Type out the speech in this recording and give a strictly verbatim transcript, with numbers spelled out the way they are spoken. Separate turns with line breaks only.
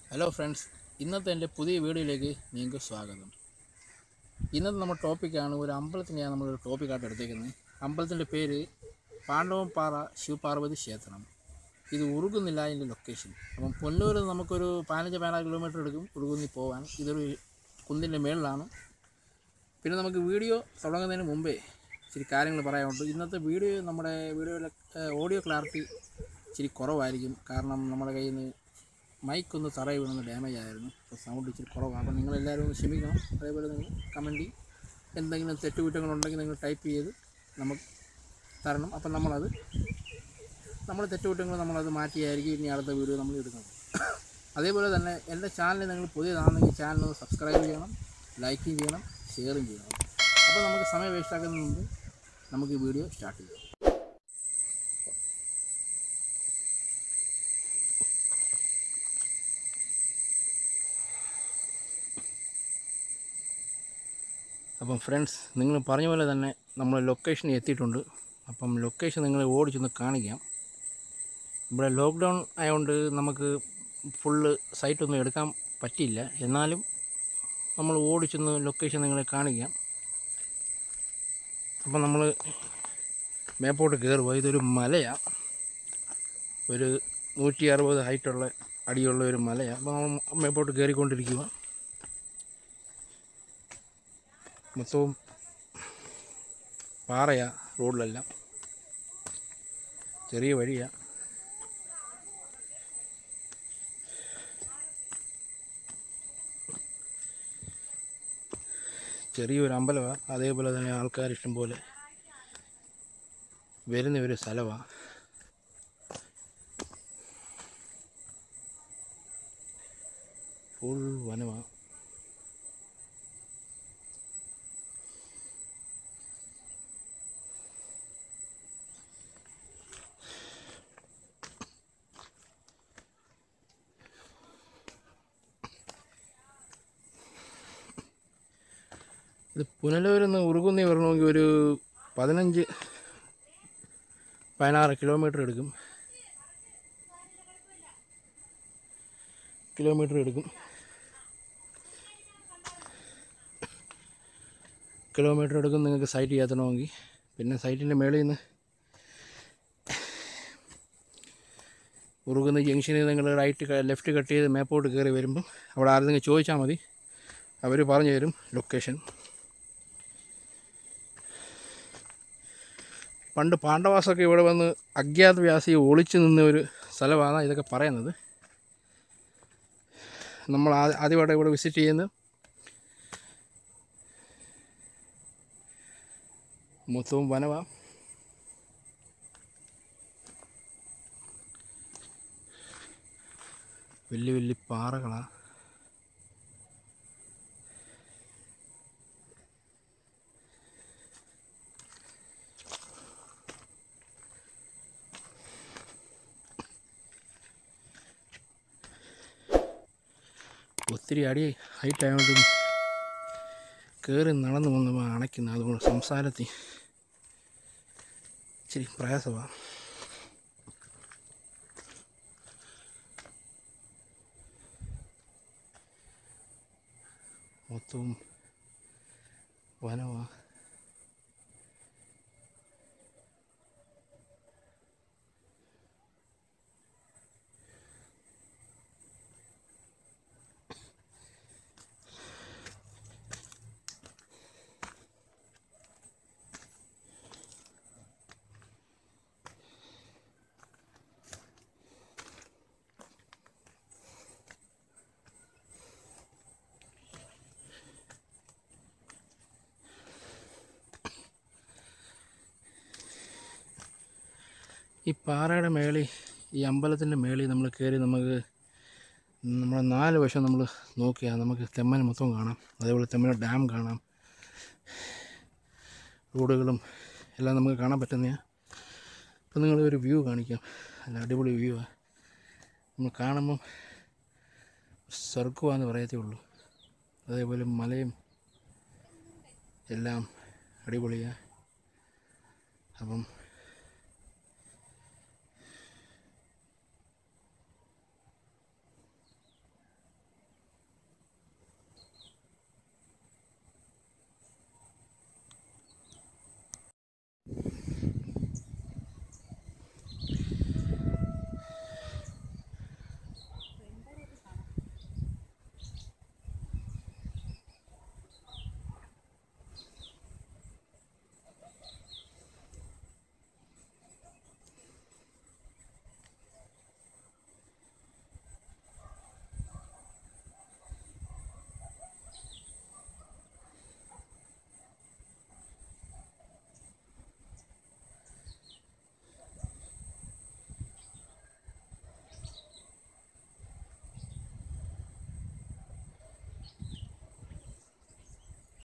Hello friends, ഇന്നത്തെ എൻ്റെ പുതിയ വീഡിയോയിലേക്ക് നിങ്ങൾക്ക് സ്വാഗതം. ഇന്നത്തെ നമ്മുടെ ടോപ്പിക്കാണ് ഒരു അമ്പലത്തിനെയാണ് നമ്മളൊരു ടോപ്പിക്കായിട്ട് എടുത്തേക്കുന്നത്. അമ്പലത്തിൻ്റെ പേര് പാണ്ഡവംപാറ ശിവപാർവതി ക്ഷേത്രം. ഇത് ഉറുകുന്നില്ല അതിൻ്റെ ലൊക്കേഷൻ. അപ്പം പൊന്നൂരിൽ നമുക്കൊരു പതിനഞ്ച് പതിനാറ് കിലോമീറ്റർ എടുക്കും ഉറുകുന്നി പോകാൻ. ഇതൊരു കുന്നിൻ്റെ മേളിലാണ്. പിന്നെ നമുക്ക് വീഡിയോ തുടങ്ങുന്നതിന് മുമ്പേ ഇച്ചിരി കാര്യങ്ങൾ പറയാനുണ്ട്. ഇന്നത്തെ വീഡിയോ നമ്മുടെ വീഡിയോയിലെ ഓഡിയോ ക്ലാരിറ്റി ഇച്ചിരി കുറവായിരിക്കും. കാരണം നമ്മുടെ കയ്യിൽ നിന്ന് മൈക്ക് ഒന്ന് തറയിൽ വീണൊന്ന് ഡാമേജ് ആയിരുന്നു. അപ്പോൾ സൗണ്ട് ഇച്ചിരി കുറവാണ്. അപ്പോൾ നിങ്ങളെല്ലാവരും ഒന്ന് ക്ഷമിക്കണം. അതേപോലെ നിങ്ങൾ കമൻറ്റ് എന്തെങ്കിലും തെറ്റുകുറ്റങ്ങളുണ്ടെങ്കിൽ നിങ്ങൾ ടൈപ്പ് ചെയ്ത് നമുക്ക് തരണം. അപ്പം നമ്മളത് നമ്മൾ തെറ്റുകുറ്റങ്ങൾ നമ്മളത് മാറ്റിയായിരിക്കും ഇനി അടുത്ത വീഡിയോ നമ്മൾ ഇടുന്നത്. അതേപോലെ തന്നെ എൻ്റെ ചാനൽ നിങ്ങൾ പുതിയതാണെങ്കിൽ ചാനൽ സബ്സ്ക്രൈബ് ചെയ്യണം, ലൈക്കും ചെയ്യണം, ഷെയറും ചെയ്യണം. അപ്പോൾ നമുക്ക് സമയം വേസ്റ്റാക്കുന്നതിന് മുമ്പ് നമുക്ക് ഈ വീഡിയോ സ്റ്റാർട്ട് ചെയ്യാം. അപ്പം ഫ്രണ്ട്സ്, നിങ്ങൾ പറഞ്ഞ പോലെ തന്നെ നമ്മൾ ലൊക്കേഷനിൽ എത്തിയിട്ടുണ്ട്. അപ്പം ലൊക്കേഷൻ നിങ്ങളെ ഓടിച്ചൊന്ന് കാണിക്കാം. ഇവിടെ ലോക്ക്ഡൗൺ ആയതുകൊണ്ട് നമുക്ക് ഫുള്ള് സൈറ്റൊന്നും എടുക്കാൻ പറ്റിയില്ല. എന്നാലും നമ്മൾ ഓടിച്ചൊന്ന് ലൊക്കേഷൻ നിങ്ങളെ കാണിക്കാം. അപ്പം നമ്മൾ മേപ്പോട്ട് കയറുക. ഇതൊരു മലയാണ്, ഒരു നൂറ്റി അറുപത് ഹൈറ്റുള്ള അടിയുള്ള ഒരു മലയാണ്. അപ്പോൾ നമ്മൾ മേപ്പോട്ട് കയറിക്കൊണ്ടിരിക്കുക. മൊത്തവും പാറയാണ്, റോഡിലെല്ലാം ചെറിയ വഴിയാണ്. ചെറിയൊരു അമ്പലമാണ്. അതേപോലെ തന്നെ ആൾക്കാർ ഇഷ്ടം പോലെ വരുന്ന ഒരു സ്ഥലമാണ്. ഫുൾ വനമാണ്. ഇത് പുനലൂരിൽ നിന്ന് ഉറുകുന്നി വരണമെങ്കിൽ ഒരു പതിനഞ്ച് പതിനാറ് കിലോമീറ്റർ എടുക്കും കിലോമീറ്റർ എടുക്കും കിലോമീറ്റർ എടുക്കും നിങ്ങൾക്ക് സൈറ്റ് ചെയ്യാത്തണമെങ്കിൽ. പിന്നെ സൈറ്റിൻ്റെ മേളിൽ നിന്ന് ഉറുകുന്നി ജംഗ്ഷനിൽ നിങ്ങൾ റൈറ്റ് ലെഫ്റ്റ് കട്ട് ചെയ്ത് മേപ്പോട്ട് കയറി വരുമ്പം അവിടെ ആരെങ്കിലും ചോദിച്ചാൽ മതി, അവർ പറഞ്ഞു തരും ലൊക്കേഷൻ. പണ്ട് പാണ്ഡവാസൊക്കെ ഇവിടെ വന്ന് അജ്ഞാതവാസിയെ ഒളിച്ചു നിന്ന ഒരു സ്ഥലമാണ് ഇതൊക്കെ പറയുന്നത്. നമ്മൾ ആദ്യമായിട്ട് ഇവിടെ വിസിറ്റ് ചെയ്യുന്നത്. മൊത്തവും വനമാണ്. വലിയ വലിയ പാറകളാണ്. ഒത്തിരി അടി ഹൈറ്റ് ആയതുകൊണ്ട് കയറി നടന്നു വന്നപ്പോൾ അണയ്ക്കുന്നത്. അതുകൊണ്ട് സംസാരത്തിൽ ഇച്ചിരി പ്രയാസമാണ്. മൊത്തവും വനമാണ്. ഈ പാറയുടെ മേളിൽ, ഈ അമ്പലത്തിൻ്റെ മേളിൽ നമ്മൾ കയറി നമുക്ക് നമ്മുടെ നാല് വശം നമ്മൾ നോക്കിയാൽ നമുക്ക് തെമ്മൻ മൊത്തം കാണാം. അതേപോലെ തെമ്മൻ ഡാം കാണാം. റോഡുകളും എല്ലാം നമുക്ക് കാണാൻ പറ്റുന്നതാണ്. ഇപ്പം നിങ്ങളൊരു വ്യൂ കാണിക്കാം. നല്ല അടിപൊളി വ്യൂ ആണ്. നമ്മൾ കാണുമ്പം സ്വർഗമാണെന്ന് പറയത്തേ ഉള്ളൂ. അതേപോലെ മലയും എല്ലാം അടിപൊളിയാണ്. അപ്പം